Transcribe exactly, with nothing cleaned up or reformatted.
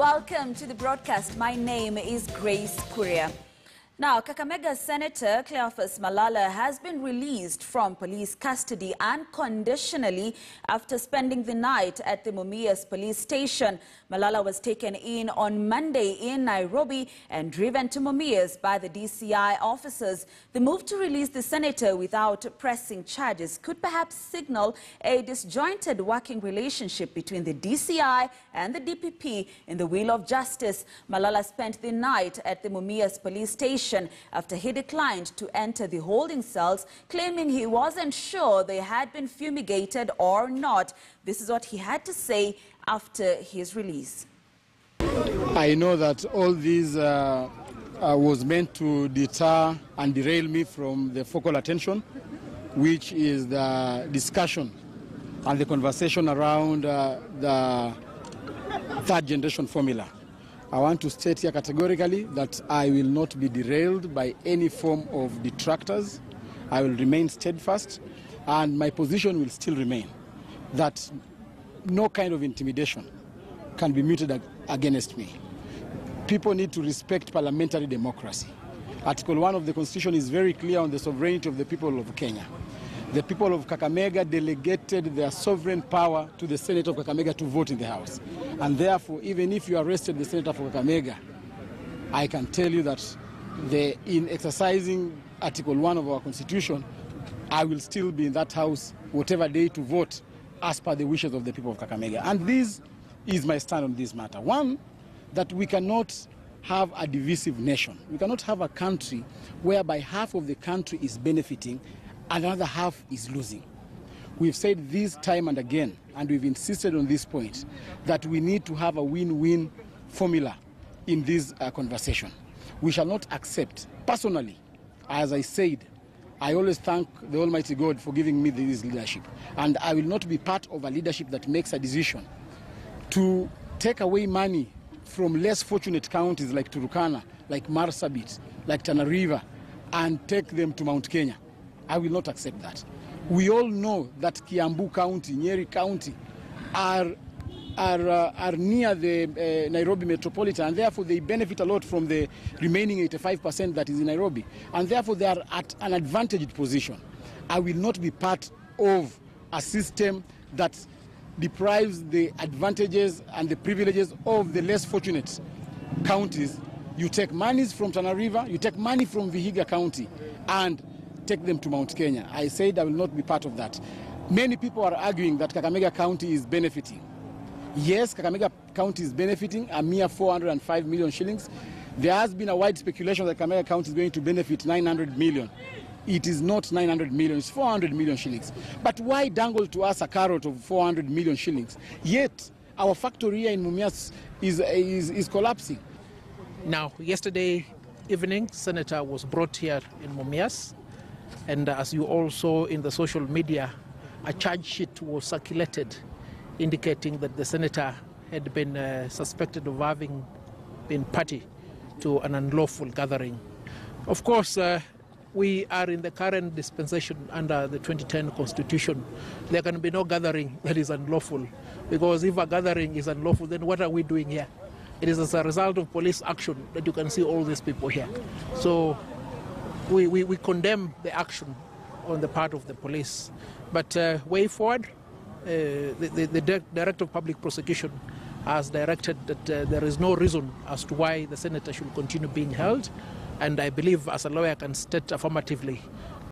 Welcome to the broadcast. My name is Grace Kuria. Now, Kakamega Senator Cleophas Malala has been released from police custody unconditionally after spending the night at the Mumias police station. Malala was taken in on Monday in Nairobi and driven to Mumias by the D C I officers. The move to release the senator without pressing charges could perhaps signal a disjointed working relationship between the D C I and the D P P in the wheel of justice. Malala spent the night at the Mumias police station after he declined to enter the holding cells, claiming he wasn't sure they had been fumigated or not. This is what he had to say after his release. I know that all this uh, uh, was meant to deter and derail me from the focal attention, which is the discussion and the conversation around uh, the third generation formula. I want to state here categorically that I will not be derailed by any form of detractors. I will remain steadfast, and my position will still remain that no kind of intimidation can be muted against me. People need to respect parliamentary democracy. Article one of the Constitution is very clear on the sovereignty of the people of Kenya. The people of Kakamega delegated their sovereign power to the Senate of Kakamega to vote in the House. And therefore, even if you arrested the Senator for Kakamega, I can tell you that the, in exercising Article one of our Constitution, I will still be in that House whatever day to vote as per the wishes of the people of Kakamega. And this is my stand on this matter. One, that we cannot have a divisive nation. We cannot have a country whereby half of the country is benefiting and another half is losing. We've said this time and again, and we've insisted on this point, that we need to have a win-win formula in this uh, conversation. We shall not accept, personally, as I said, I always thank the Almighty God for giving me this leadership, and I will not be part of a leadership that makes a decision to take away money from less fortunate counties like Turkana, like Marsabit, like Tana River, and take them to Mount Kenya. I will not accept that. We all know that Kiambu County, Nyeri County are, are, uh, are near the uh, Nairobi metropolitan, and therefore they benefit a lot from the remaining eighty-five percent that is in Nairobi, and therefore they are at an advantaged position. I will not be part of a system that deprives the advantages and the privileges of the less fortunate counties. You take monies from Tana River, you take money from Vihiga County, and take them to Mount Kenya. I said I will not be part of that. Many people are arguing that Kakamega County is benefiting. Yes, Kakamega County is benefiting a mere four hundred five million shillings. There has been a wide speculation that Kakamega County is going to benefit nine hundred million. It is not nine hundred million, it's four hundred million shillings. But why dangle to us a carrot of four hundred million shillings? Yet, our factory here in Mumias is, is, is collapsing. Now, yesterday evening, Senator was brought here in Mumias. And as you all saw in the social media, a charge sheet was circulated indicating that the senator had been uh, suspected of having been party to an unlawful gathering. Of course, uh, we are in the current dispensation under the twenty ten Constitution. There can be no gathering that is unlawful, because if a gathering is unlawful, then what are we doing here? It is as a result of police action that you can see all these people here. So We, we, we condemn the action on the part of the police. But uh, way forward, uh, the, the, the Director of Public Prosecution has directed that uh, there is no reason as to why the senator should continue being held. And I believe, as a lawyer, I can state affirmatively